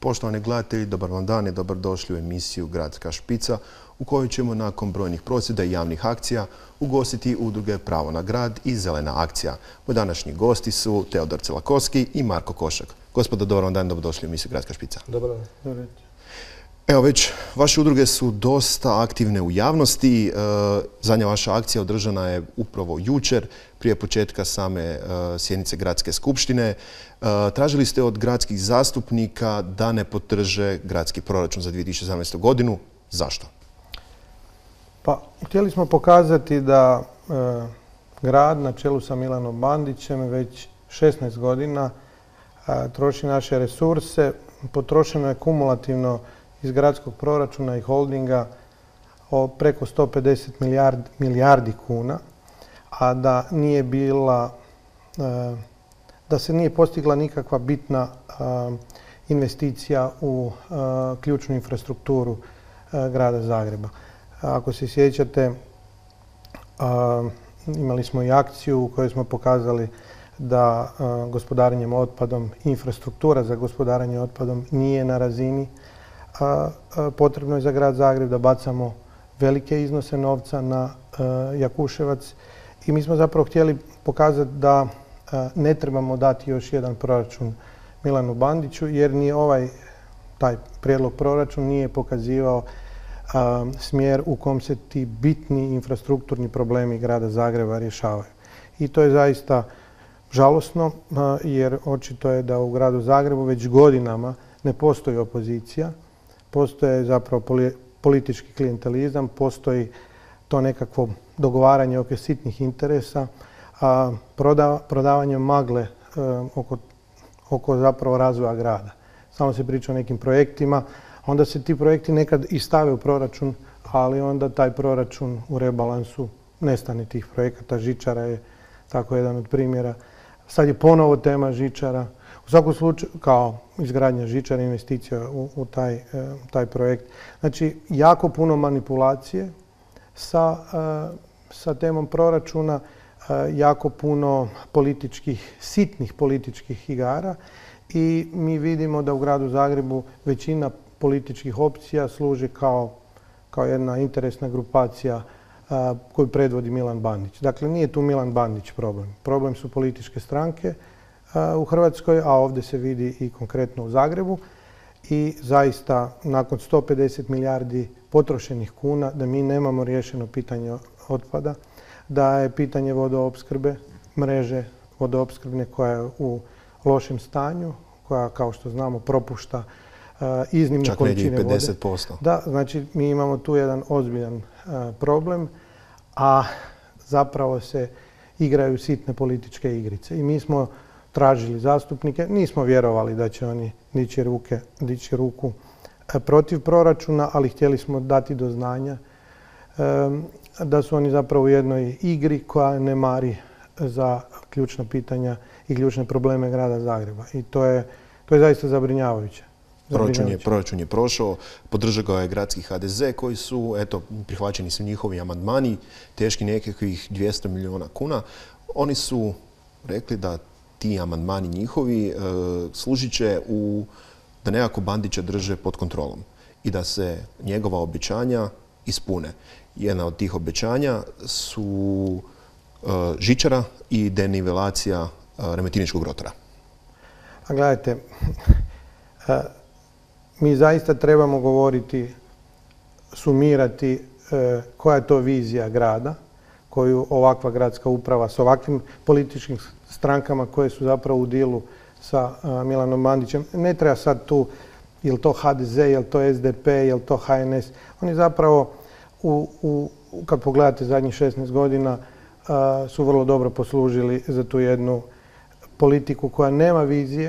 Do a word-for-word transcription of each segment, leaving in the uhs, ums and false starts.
Poštovani gledatelji, dobar vam dan i dobrodošli u emisiju Gradska špica u kojoj ćemo nakon brojnih prosvjeda i javnih akcija ugostiti udruge Pravo na grad i Zelena akcija. Moji današnji gosti su Teodor Celakovski i Marko Košak. Gospodo, dobar vam dan i dobrodošli u emisiju Gradska špica. Dobar dan. Evo već, vaše udruge su dosta aktivne u javnosti. Zadnja vaša akcija održana je upravo jučer, prije početka same sjednice Gradske skupštine. Tražili ste od gradskih zastupnika da ne podrže gradski proračun za dvije tisuće sedamnaestu. godinu. Zašto? Pa, htjeli smo pokazati da e, grad na čelu sa Milanom Bandićem već šesnaest godina e, troši naše resurse. Potrošeno je kumulativno iz gradskog proračuna i holdinga o preko sto pedeset milijardi, milijardi kuna, a da nije bila, e, da se nije postigla nikakva bitna e, investicija u e, ključnu infrastrukturu e, grada Zagreba. Ako se sjećate, a, imali smo i akciju u kojoj smo pokazali da a, gospodarenjem otpadom, infrastruktura za gospodarenje otpadom nije na razini. A, a, potrebno je za grad Zagreb da bacamo velike iznose novca na a, Jakuševac i mi smo zapravo htjeli pokazati da a, ne trebamo dati još jedan proračun Milanu Bandiću jer ni ovaj taj prijedlog proračun nije pokazivao A, smjer u kom se ti bitni infrastrukturni problemi grada Zagreba rješavaju. I to je zaista žalosno a, jer očito je da u gradu Zagrebu već godinama ne postoji opozicija, postoje zapravo poli, politički klijentelizam, postoji to nekakvo dogovaranje oko sitnih interesa, a proda, prodavanje magle a, oko, oko zapravo razvoja grada. Samo se priča o nekim projektima, onda se ti projekti nekad i stave u proračun, ali onda taj proračun u rebalansu nestane tih projekata. Žičara je tako jedan od primjera. Sad je ponovo tema žičara. U svakom slučaju, kao izgradnja žičara, investicija u, u taj, taj projekt. Znači, jako puno manipulacije sa, sa temom proračuna, jako puno političkih, sitnih političkih igara i mi vidimo da u gradu Zagrebu većina političkih opcija služi kao, kao jedna interesna grupacija a, koju predvodi Milan Bandić. Dakle, nije tu Milan Bandić problem. Problem su političke stranke a, u Hrvatskoj, a ovdje se vidi i konkretno u Zagrebu. I zaista, nakon sto pedeset milijardi potrošenih kuna, da mi nemamo riješeno pitanje otpada, da je pitanje vodoopskrbe, mreže vodoopskrbne koja je u lošem stanju, koja, kao što znamo, propušta Uh, iznimne čak količine vode. pedeset posto. Da, znači mi imamo tu jedan ozbiljan uh, problem, a zapravo se igraju sitne političke igrice. I mi smo tražili zastupnike, nismo vjerovali da će oni dići, ruke, dići ruku uh, protiv proračuna, ali htjeli smo dati do znanja um, da su oni zapravo u jednoj igri koja ne mari za ključna pitanja i ključne probleme grada Zagreba. I to je, to je zaista zabrinjavajuće. Proračun je, proračun je prošao, podržao ga je gradski ha de ze koji su, eto, prihvaćeni su njihovi amandmani, teški nekakvih dvjesto milijuna kuna. Oni su rekli da ti amandmani njihovi e, služit će u, da nekako Bandića drže pod kontrolom i da se njegova obećanja ispune. Jedna od tih obećanja su e, žičara i denivelacija e, Remetiničkog rotora. A gledajte, e, mi zaista trebamo govoriti, sumirati e, koja je to vizija grada, koju ovakva gradska uprava s ovakvim političkim strankama koje su zapravo u dilu sa a, Milanom Bandićem. Ne treba sad tu, je li to ha de ze, je li to es de pe, je li to ha en es. Oni zapravo, u, u, kad pogledate zadnjih šesnaest godina, a, su vrlo dobro poslužili za tu jednu politiku koja nema vizije,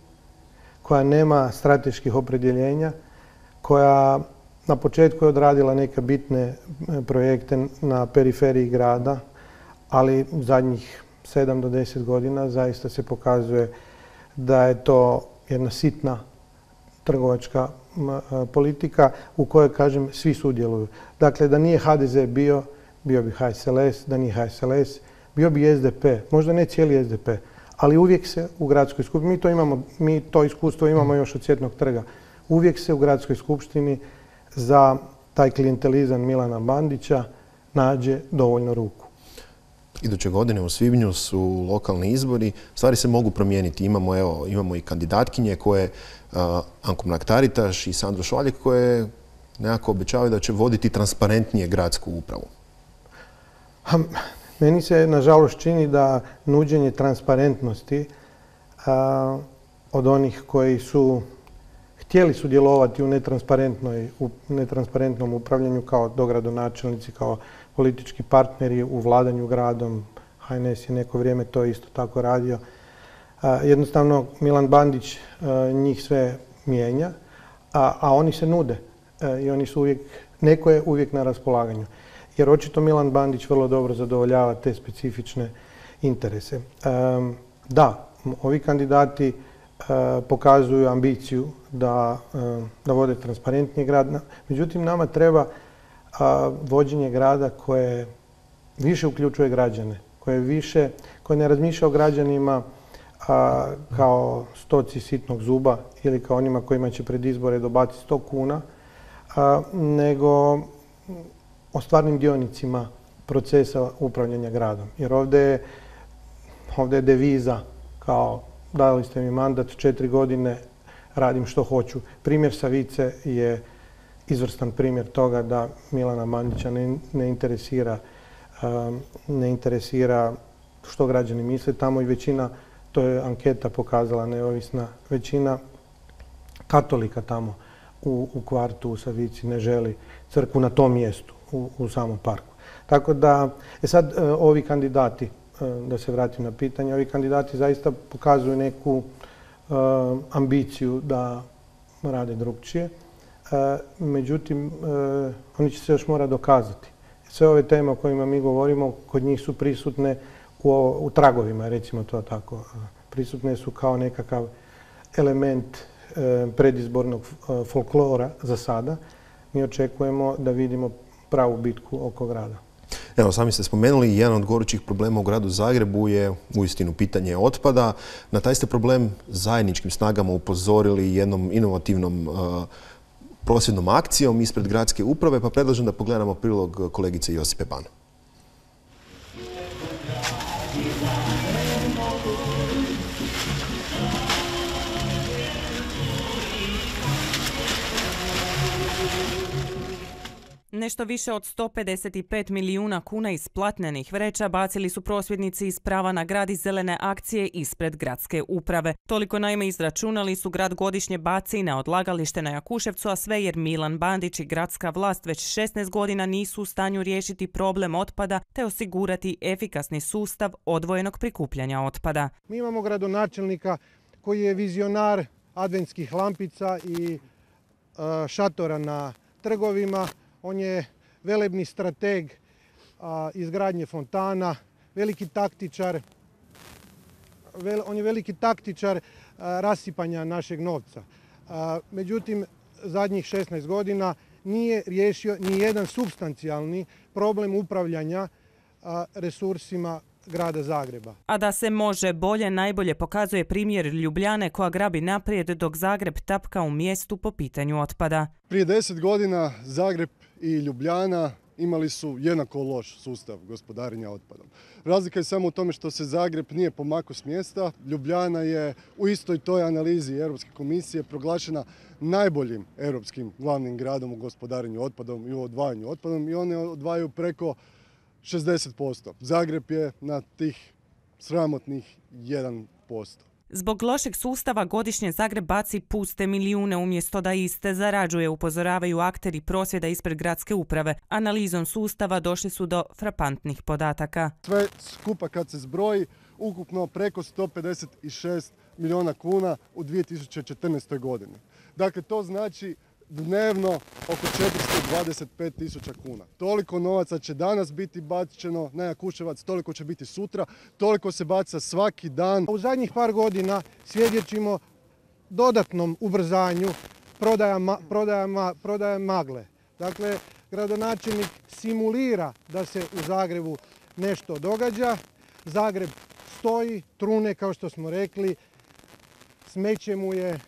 koja nema strateških opredjeljenja, koja na početku je odradila neke bitne projekte na periferiji grada, ali zadnjih sedam do deset godina zaista se pokazuje da je to jedna sitna trgovačka politika u kojoj, kažem, svi sudjeluju. Dakle, da nije ha de ze bio, bio bi ha es el es, da nije ha es el es, bio bi es de pe, možda ne cijeli es de pe, ali uvijek se u gradskoj skupini, mi to imamo, mi to iskustvo imamo još od Cvjetnog trga, uvijek se u gradskoj skupštini za taj klijentelizam Milana Bandića nađe dovoljno ruku. Iduće godine u svibnju su lokalni izbori, stvari se mogu promijeniti. Imamo, evo, imamo i kandidatkinje koje, uh, Anko Mrak-Taritaš i Sandro Švaljek, koje nekako obećavaju da će voditi transparentnije gradsku upravu. Ha, meni se nažalost čini da nuđenje transparentnosti a, od onih koji su htjeli sudjelovati u netransparentnoj, u netransparentnom upravljanju kao dogradonačelnici, kao politički partneri u vladanju gradom. H N S je neko vrijeme to isto tako radio. A, jednostavno Milan Bandić a, njih sve mijenja, a, a oni se nude a, i oni su uvijek, neko je uvijek na raspolaganju. Jer očito Milan Bandić vrlo dobro zadovoljava te specifične interese. E, da, ovi kandidati e, pokazuju ambiciju da, e, da vode transparentniji grad. Međutim, nama treba a, vođenje grada koje više uključuje građane, koje više, koje ne razmišlja o građanima a, kao stoci sitnog zuba ili kao onima kojima će pred izbore dobaciti sto kuna, a, nego o stvarnim dionicima procesa upravljanja gradom. Jer ovdje je, ovdje je deviza kao dali ste mi mandat četiri godine, radim što hoću. Primjer Savice je izvrstan primjer toga da Milana Bandića ne, ne interesira um, ne interesira što građani misle. Tamo i većina, to je anketa pokazala neovisna, većina katolika tamo u, u kvartu u Savici ne želi crkvu na tom mjestu. U, u samom parku. Tako da, e sad e, ovi kandidati, e, da se vratim na pitanje, ovi kandidati zaista pokazuju neku e, ambiciju da rade drugčije. E, međutim, e, oni će se još mora dokazati. Sve ove teme o kojima mi govorimo, kod njih su prisutne u, u tragovima, recimo to tako. Prisutne su kao nekakav element e, predizbornog e, folklora za sada. Mi očekujemo da vidimo pravu bitku oko grada. Evo, sami ste spomenuli, jedan od gorućih problema u gradu Zagrebu je uistinu pitanje otpada. Na taj ste problem zajedničkim snagama upozorili jednom inovativnom uh, prosvjednom akcijom ispred gradske uprave, pa predlažem da pogledamo prilog kolegice Josipe Ban. Nešto više od sto pedeset pet milijuna kuna iz platnenih vreća bacili su prosvjednici iz prava na grad iz zelene akcije ispred gradske uprave. Toliko naime izračunali su grad godišnje baci na odlagalište na Jakuševcu, a sve jer Milan Bandić i gradska vlast već šesnaest godina nisu u stanju riješiti problem otpada te osigurati efikasni sustav odvojenog prikupljanja otpada. Mi imamo gradonačelnika koji je vizionar adventskih lampica i uh, šatora na trgovima. On je velebni strateg a, izgradnje fontana, veliki taktičar, vel, on je veliki taktičar a, rasipanja našeg novca. A, međutim, zadnjih šesnaest godina nije riješio ni jedan supstancijalni problem upravljanja a, resursima grada Zagreba. A da se može bolje, najbolje pokazuje primjer Ljubljane koja grabi naprijed dok Zagreb tapka u mjestu po pitanju otpada. Prije deset godina Zagreb i Ljubljana imali su jednako loš sustav gospodarenja otpadom. Razlika je samo u tome što se Zagreb nije pomakao s mjesta. Ljubljana je u istoj toj analizi Europske komisije proglašena najboljim europskim glavnim gradom u gospodarenju otpadom i u odvajanju otpadom i one odvajaju preko šezdeset posto. Zagreb je na tih sramotnih jedan posto. Zbog lošeg sustava godišnje Zagreb baci puste milijune umjesto da iste zarađuje, upozoravaju akteri prosvjeda ispred gradske uprave. Analizom sustava došli su do frapantnih podataka. Sve skupa kad se zbroji, ukupno preko sto pedeset šest milijuna kuna u dvije tisuće četrnaestoj godini. Dakle, to znači dnevno oko četiristo dvadeset pet tisuća kuna. Toliko novaca će danas biti bačeno na Jakuševac, toliko će biti sutra, toliko se baca svaki dan. U zadnjih par godina svjedočimo dodatnom ubrzanju prodaja, ma, prodaja, ma, prodaja magle. Dakle, gradonačelnik simulira da se u Zagrebu nešto događa. Zagreb stoji, trune kao što smo rekli, smeće mu je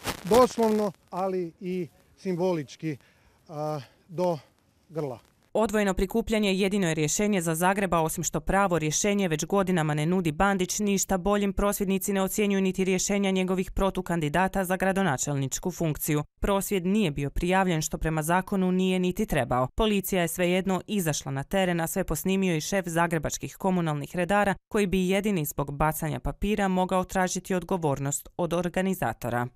doslovno, ali i simbolički do grla. Odvojeno prikupljanje jedino je rješenje za Zagreba, osim što pravo rješenje već godinama ne nudi Bandić, ništa boljim prosvjednici ne ocjenjuju niti rješenja njegovih protukandidata za gradonačelničku funkciju. Prosvjed nije bio prijavljen, što prema zakonu nije niti trebao. Policija je svejedno izašla na teren, a sve posnimio i šef zagrebačkih komunalnih redara, koji bi jedini zbog bacanja papira mogao tražiti odgovornost od organizatora.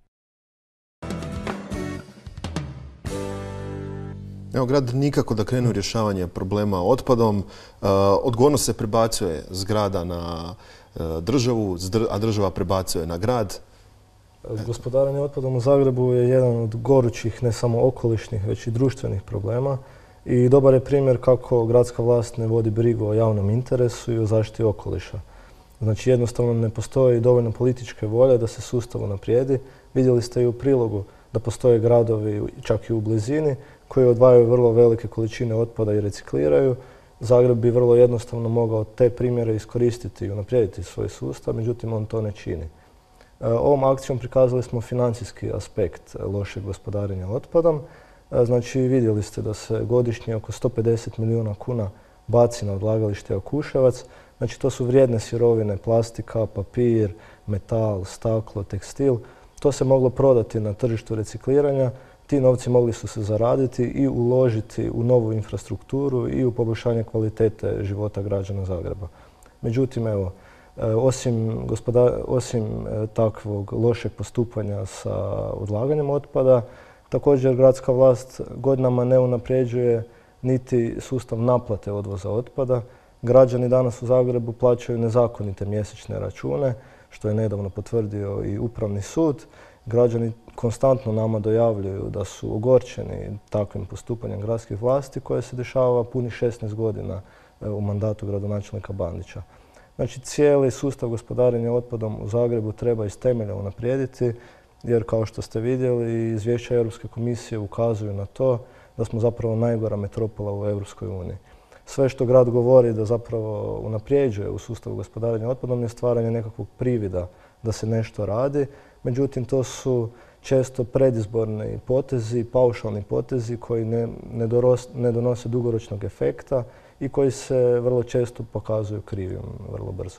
Evo, grad nikako da krene u rješavanje problema otpadom. Odgovornost se prebacuje s grada na državu, a država prebacuje na grad. Gospodarenje otpadom u Zagrebu je jedan od gorućih, ne samo okolišnih, već i društvenih problema. I dobar je primjer kako gradska vlast ne vodi brigu o javnom interesu i o zaštiti okoliša. Znači, jednostavno ne postoji dovoljno političke volje da se sustav unaprijedi. Vidjeli ste i u prilogu da postoje gradovi, čak i u blizini, koji odvajaju vrlo velike količine otpada i recikliraju. Zagreb bi vrlo jednostavno mogao te primjere iskoristiti i unaprijediti svoj sustav, međutim on to ne čini. Ovom akcijom prikazali smo financijski aspekt lošeg gospodarenja otpadom. Znači, vidjeli ste da se godišnje oko sto pedeset milijuna kuna baci na odlagalište Jakuševac. Znači, to su vrijedne sirovine, plastika, papir, metal, staklo, tekstil. To se moglo prodati na tržištu recikliranja. Ti novci mogli su se zaraditi i uložiti u novu infrastrukturu i u poboljšanje kvalitete života građana Zagreba. Međutim, evo, osim, osim takvog lošeg postupanja sa odlaganjem otpada, također gradska vlast godinama ne unapređuje niti sustav naplate odvoza otpada. Građani danas u Zagrebu plaćaju nezakonite mjesečne račune, što je nedavno potvrdio i Upravni sud. Građani konstantno nama dojavljuju da su ogorčeni takvim postupanjem gradskih vlasti koje se dešava punih šesnaest godina u mandatu gradonačelnika Bandića. Znači, cijeli sustav gospodarenja otpadom u Zagrebu treba iz temelja unaprijediti, jer kao što ste vidjeli, izvješća Europske komisije ukazuju na to da smo zapravo najgora metropola u Europskoj uniji. Sve što grad govori da zapravo unaprijeđuje u sustavu gospodarenja otpadom je stvaranje nekakvog privida da se nešto radi. Međutim, to su često predizborni potezi, paušalni potezi koji ne, ne, doros, ne donose dugoročnog efekta i koji se vrlo često pokazuju krivim vrlo brzo.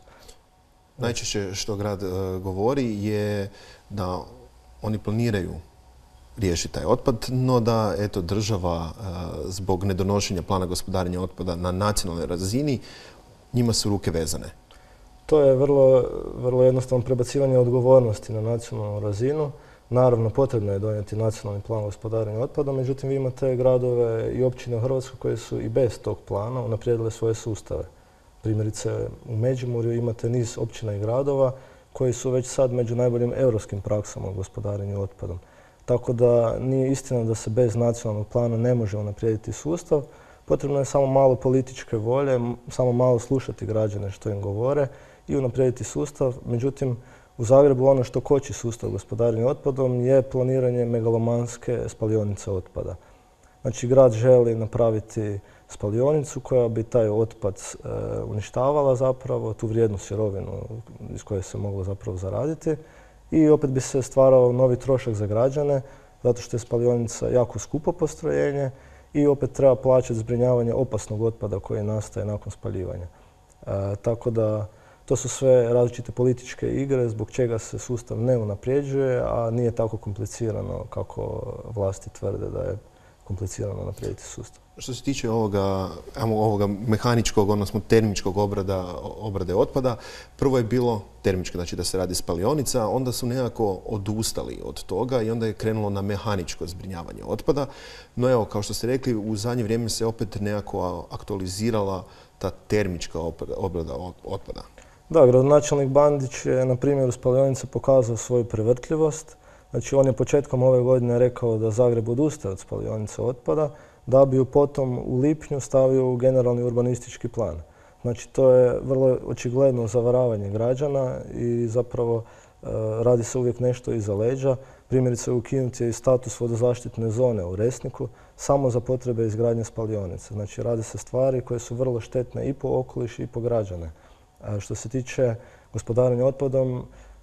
Najčešće što grad uh, govori je da oni planiraju riješiti taj otpad, no da eto, država uh, zbog nedonošenja plana gospodarenja otpada na nacionalnoj razini, njima su ruke vezane. To je vrlo, vrlo jednostavno prebacivanje odgovornosti na nacionalnu razinu. Naravno, potrebno je donijeti nacionalni plan gospodarenja otpadom, međutim vi imate gradove i općine u Hrvatskoj koje su i bez tog plana unaprijedile svoje sustave. Primjerice, u Međimurju imate niz općina i gradova koji su već sad među najboljim europskim praksama u gospodarenju otpadom. Tako da nije istina da se bez nacionalnog plana ne može unaprijediti sustav. Potrebno je samo malo političke volje, samo malo slušati građane što im govore i unaprijediti sustav. Međutim, u Zagrebu ono što koči sustav gospodarenja otpadom je planiranje megalomanske spalionice otpada. Znači, grad želi napraviti spalionicu koja bi taj otpad e, uništavala zapravo, tu vrijednu sirovinu iz koje se moglo zapravo zaraditi i opet bi se stvarao novi trošak za građane zato što je spalionica jako skupo postrojenje i opet treba plaćati zbrinjavanje opasnog otpada koji nastaje nakon spaljivanja. E, tako da to su sve različite političke igre zbog čega se sustav ne unaprijeđuje, a nije tako komplicirano kako vlasti tvrde da je komplicirano naprijediti sustav. Što se tiče ovoga, ovoga mehaničkog, odnosno termičkog obrada, obrade otpada, prvo je bilo termičko, znači da se radi spalionica, onda su nekako odustali od toga i onda je krenulo na mehaničko zbrinjavanje otpada. No evo, kao što ste rekli, u zadnje vrijeme se opet nekako aktualizirala ta termička obrada otpada. Da, gradonačelnik Bandić je na primjeru spalionice pokazao svoju prevrtljivost. Znači, on je početkom ove godine rekao da Zagreb odustaje od spalionice otpada, da bi ju potom u lipnju stavio u generalni urbanistički plan. Znači, to je vrlo očigledno zavaravanje građana i zapravo e, radi se uvijek nešto iza leđa. Primjerice, ukinut je i status vodozaštitne zone u Resniku samo za potrebe izgradnje spalionice. Znači, radi se stvari koje su vrlo štetne i po okoliš i po građane. A što se tiče gospodarenja otpadom,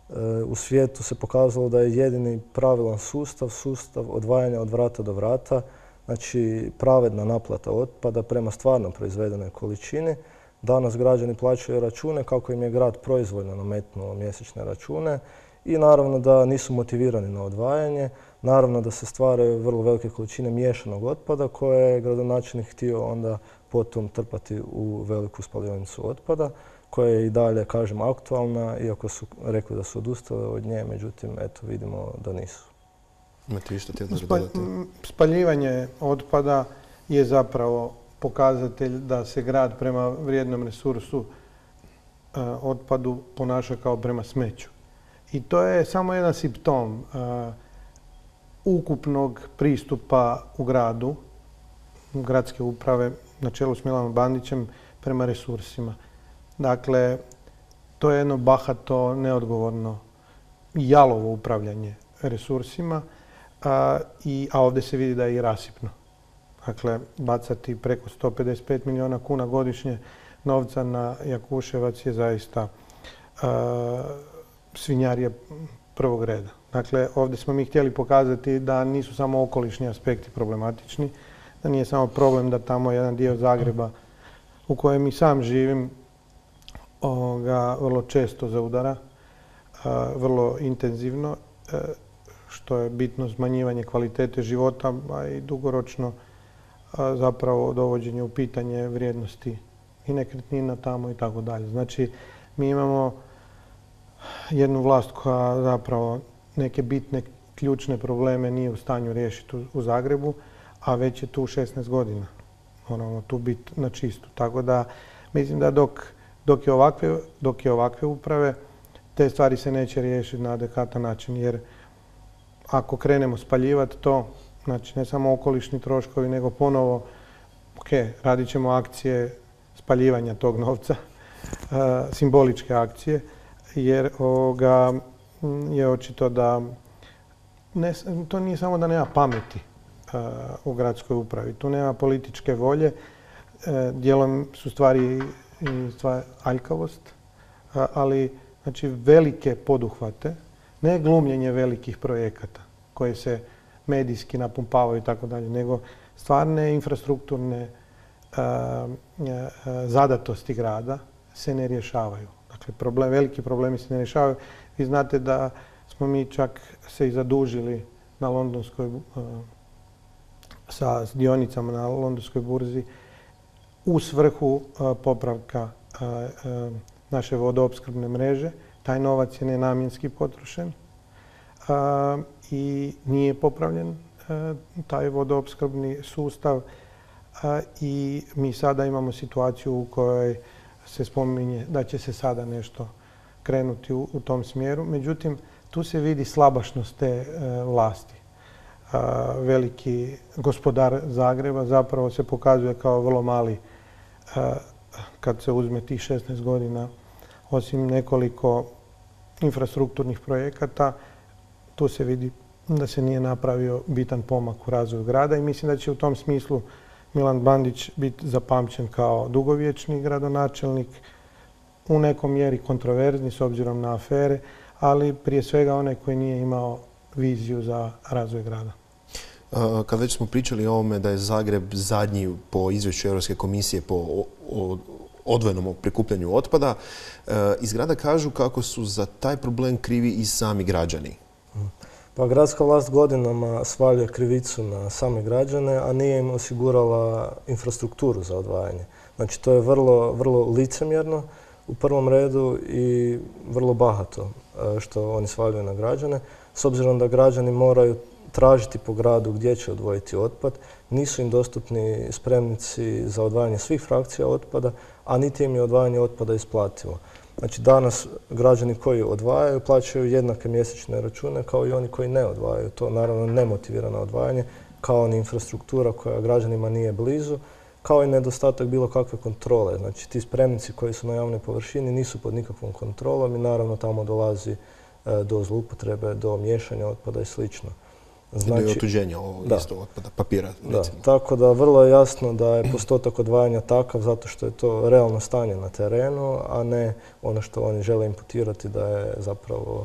u svijetu se pokazalo da je jedini pravilan sustav, sustav odvajanja od vrata do vrata, znači pravedna naplata otpada prema stvarno proizvedenoj količini. Danas građani plaćaju račune kako im je grad proizvoljno nametnuo mjesečne račune i naravno da nisu motivirani na odvajanje. Naravno da se stvaraju vrlo velike količine miješanog otpada koje je gradonačelnik htio onda potom trpati u veliku spalionicu otpada, koja je i dalje, kažem, aktualna, iako su rekli da su odustali od nje, međutim, eto, vidimo da nisu. Imate vi što htjeli dodati? Spaljivanje otpada je zapravo pokazatelj da se grad prema vrijednom resursu e, otpadu ponaša kao prema smeću. I to je samo jedan simptom e, ukupnog pristupa u gradu, gradske uprave na čelu s Milanom Bandićem prema resursima. Dakle, to je jedno bahato, neodgovorno i jalovo upravljanje resursima, a, i, a ovdje se vidi da je i rasipno. Dakle, bacati preko sto pedeset pet milijuna kuna godišnje novca na Jakuševac je zaista a, svinjarija prvog reda. Dakle, ovdje smo mi htjeli pokazati da nisu samo okolišni aspekti problematični, da nije samo problem da tamo jedan dio Zagreba u kojem i sam živim ovoga, vrlo često zaudara, a, vrlo intenzivno, a, što je bitno smanjivanje kvalitete života, a i dugoročno a, zapravo dovođenje u pitanje vrijednosti i nekretnina tamo i tako dalje. Znači, mi imamo jednu vlast koja zapravo neke bitne, ključne probleme nije u stanju riješiti u, u Zagrebu, a već je tu šesnaest godina. Moramo tu biti na čistu. Tako da, mislim da dok Dok je, ovakve, dok je ovakve uprave, te stvari se neće riješiti na adekvatan način. Jer ako krenemo spaljivati to, znači ne samo okolišni troškovi, nego ponovo, ok, radit ćemo akcije spaljivanja tog novca, uh, simboličke akcije, jer ovoga, je očito da ne, to nije samo da nema pameti uh, u gradskoj upravi. Tu nema političke volje, uh, dijelom su stvari i stvar aljkavost, ali znači velike poduhvate, ne glumljenje velikih projekata koje se medijski napumpavaju i tako dalje, nego stvarne infrastrukturne a, a, zadatosti grada se ne rješavaju. Dakle, problem, veliki problemi se ne rješavaju. Vi znate da smo mi čak se i zadužili na londonskoj, a, sa dionicama na londonskoj burzi u svrhu a, popravka a, a, naše vodoopskrbne mreže. Taj novac je nenamjenski potrošen a, i nije popravljen a, taj vodoopskrbni sustav a, i mi sada imamo situaciju u kojoj se spominje da će se sada nešto krenuti u, u tom smjeru. Međutim, tu se vidi slabašnost te a, vlasti. A, veliki gospodar Zagreba zapravo se pokazuje kao vrlo mali kad se uzme tih šesnaest godina, osim nekoliko infrastrukturnih projekata, tu se vidi da se nije napravio bitan pomak u razvoju grada i mislim da će u tom smislu Milan Bandić biti zapamćen kao dugovječni gradonačelnik, u nekom mjeri kontroverzni s obzirom na afere, ali prije svega onaj koji nije imao viziju za razvoj grada. Kad već smo pričali o ovome da je Zagreb zadnji po izvješću Europske komisije po odvojenom prikupljanju otpada, iz grada kažu kako su za taj problem krivi i sami građani. Pa gradska vlast godinama svaljuje krivicu na same građane, a nije im osigurala infrastrukturu za odvajanje. Znači, to je vrlo, vrlo licemjerno u prvom redu i vrlo bahato što oni svaljuju na građane. S obzirom da građani moraju tražiti po gradu gdje će odvojiti otpad, nisu im dostupni spremnici za odvajanje svih frakcija otpada, a niti im je odvajanje otpada isplativo. Znači, danas građani koji odvajaju plaćaju jednake mjesečne račune kao i oni koji ne odvajaju. To naravno ne motivira na odvajanje, kao ni infrastruktura koja građanima nije blizu, kao i nedostatak bilo kakve kontrole. Znači, ti spremnici koji su na javnoj površini nisu pod nikakvom kontrolom i naravno tamo dolazi do zloupotrebe, do miješanja otpada i slično. Znači, do otuđenja ovog istog otpada, papira. Da, tako da vrlo je jasno da je postotak odvajanja takav zato što je to realno stanje na terenu, a ne ono što oni žele imputirati da je zapravo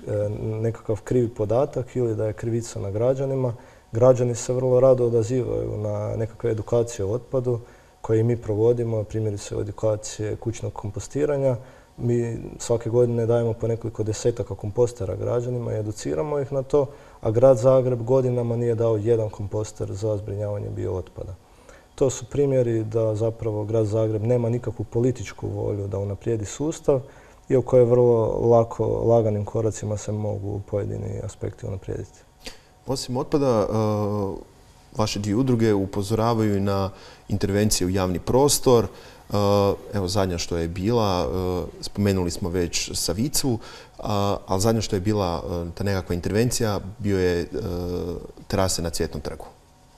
nekakav krivi podatak ili da je krivica na građanima. Građani se vrlo rado odazivaju na nekakve edukacije o otpadu koje mi provodimo, primjerice edukacije kućnog kompostiranja. Mi svake godine dajemo po nekoliko desetaka kompostera građanima i educiramo ih na to, a grad Zagreb godinama nije dao jedan komposter za zbrinjavanje biootpada. To su primjeri da zapravo grad Zagreb nema nikakvu političku volju da unaprijedi sustav, iako je vrlo lako, laganim koracima se mogu pojedini aspekti unaprijediti. Osim otpada, vaše dvije udruge upozoravaju na intervencije u javni prostor. Evo, zadnja što je bila, spomenuli smo već Savicu, ali zadnja što je bila ta nekakva intervencija bio je terase na Cvjetnom trgu.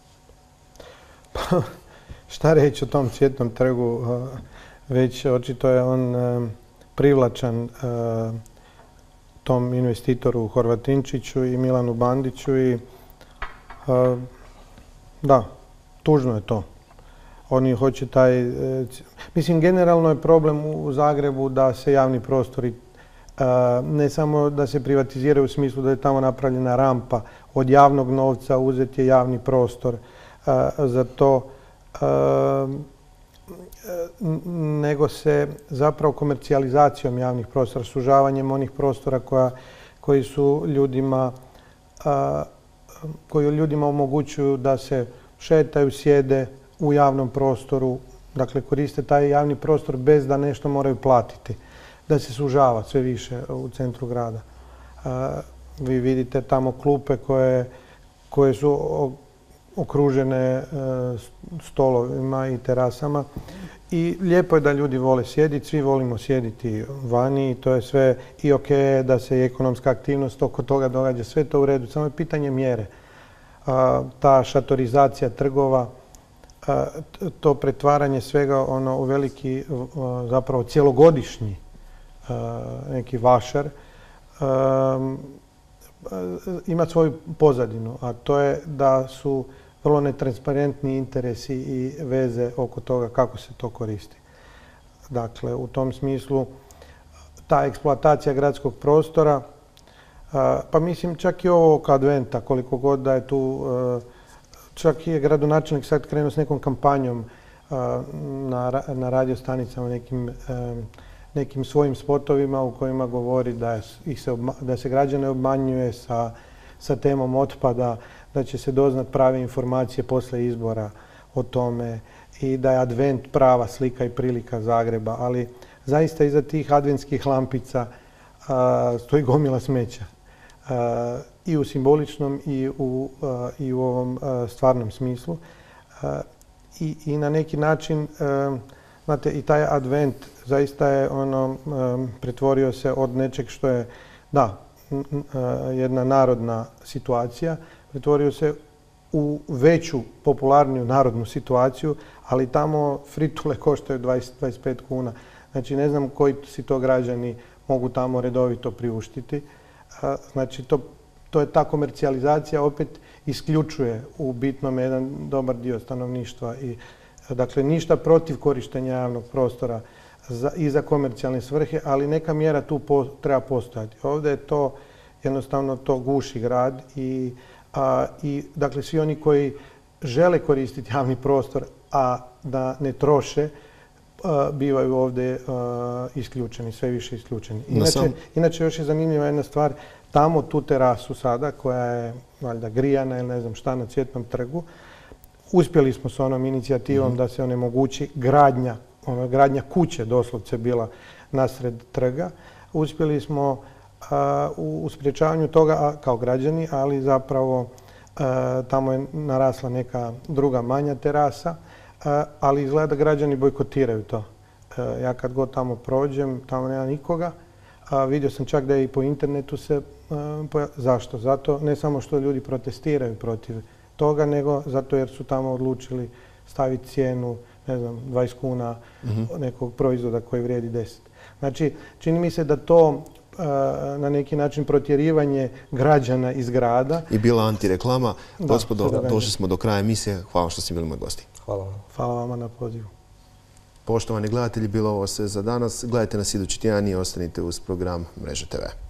Pa, šta reći o tom Cvjetnom trgu? Već očito je on privlačan tom investitoru Horvatinčiću i Milanu Bandiću i da, tužno je to. Oni hoće taj... Mislim, generalno je problem u Zagrebu da se javni prostori, ne samo da se privatiziraju u smislu da je tamo napravljena rampa, od javnog novca uzet je javni prostor za to, nego se zapravo komercijalizacijom javnih prostora, sužavanjem onih prostora koja, koji su ljudima, koji ljudima omogućuju da se šetaju, sjede u javnom prostoru, dakle koriste taj javni prostor bez da nešto moraju platiti, da se sužava sve više u centru grada. Vi vidite tamo klupe koje, koje su okružene stolovima i terasama i lijepo je da ljudi vole sjediti, svi volimo sjediti vani i to je sve i ok da se i ekonomska aktivnost oko toga događa, sve to u redu, samo je pitanje mjere. Ta šatorizacija trgova, to pretvaranje svega ono u veliki, zapravo cjelogodišnji neki vašar, ima svoju pozadinu, a to je da su vrlo netransparentni interesi i veze oko toga kako se to koristi. Dakle, u tom smislu ta eksploatacija gradskog prostora, pa mislim čak i ovo oko adventa, koliko god da je tu, čak i je gradonačelnik sad krenuo s nekom kampanjom na, na radiostanicama, nekim, nekim svojim spotovima u kojima govori da, ih se, da se građane obmanjuje sa, sa temom otpada, da će se doznat prave informacije posle izbora o tome i da je advent prava slika i prilika Zagreba, ali zaista iza tih adventskih lampica a, stoji gomila smeća. A, i u simboličnom i u, a, i u ovom a, stvarnom smislu. A, i, I na neki način, a, znate, i taj advent zaista je ono, a, pretvorio se od nečeg što je, da, a, jedna narodna situacija, pretvorio se u veću, popularniju narodnu situaciju, ali tamo fritule koštaju dvadeset do dvadeset pet kuna. Znači, ne znam koji si to građani mogu tamo redovito priuštiti. Znači, to, to je ta komercijalizacija opet isključuje u bitnom jedan dobar dio stanovništva. I, dakle, ništa protiv korištenja javnog prostora za, i za komercijalne svrhe, ali neka mjera tu po, treba postojati. Ovdje je to jednostavno to guši grad i A, i dakle svi oni koji žele koristiti javni prostor, a da ne troše, a, bivaju ovdje a, isključeni, sve više isključeni. Inače, sam... inače još je zanimljiva jedna stvar, tamo tu terasu sada, koja je valjda grijana ili ne znam šta na Cvjetnom trgu, uspjeli smo s onom inicijativom mm-hmm. da se onemogući gradnja, ono, gradnja kuće doslovce bila nasred trga. Uspjeli smo u sprječavanju toga kao građani, ali zapravo tamo je narasla neka druga manja terasa, ali izgleda da građani bojkotiraju to. Ja kad god tamo prođem, tamo nema nikoga. Vidio sam čak da je i po internetu se... Zašto? Zato ne samo što ljudi protestiraju protiv toga, nego zato jer su tamo odlučili staviti cijenu, ne znam, dvadeset kuna mm-hmm. nekog proizvoda koji vrijedi deset. Znači, čini mi se da to na neki način protjerivanje građana iz grada. I bila antireklama. Da, gospodo, došli smo do kraja emisije. Hvala što ste bili moji gosti. Hvala vam. Hvala vama na pozivu. Poštovani gledatelji, bilo ovo sve za danas. Gledajte nas idući tjedan i ostanite uz program Mreža te ve.